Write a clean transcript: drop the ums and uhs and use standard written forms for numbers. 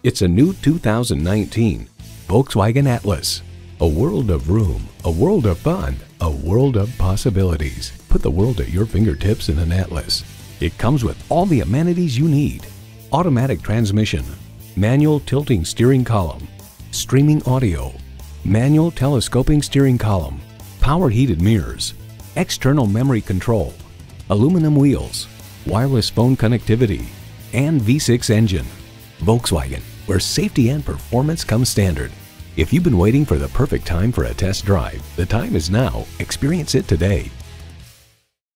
It's a new 2019 Volkswagen Atlas. A world of room, a world of fun, a world of possibilities. Put the world at your fingertips in an Atlas. It comes with all the amenities you need. Automatic transmission, manual tilting steering column, streaming audio, manual telescoping steering column, power heated mirrors, external memory control, aluminum wheels, wireless phone connectivity, and V6 engine. Volkswagen, where safety and performance come standard. If you've been waiting for the perfect time for a test drive, the time is now. Experience it today.